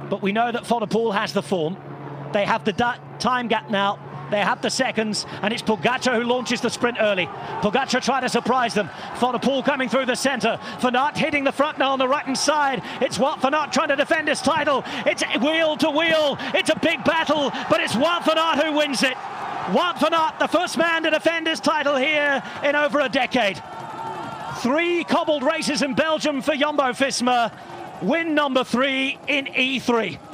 but we know that Van der Poel has the form. They have the time gap now. They have the seconds, and it's Pogacar who launches the sprint early. Pogacar trying to surprise them. Van der Poel coming through the centre. Van Aert hitting the front now on the right-hand side. It's Wout van Aert trying to defend his title. It's wheel to wheel. It's a big battle, but it's Wout van Aert who wins it. Wout van Aert, the first man to defend his title here in over a decade. 3 cobbled races in Belgium for Jumbo-Visma. Win number 3 in E3.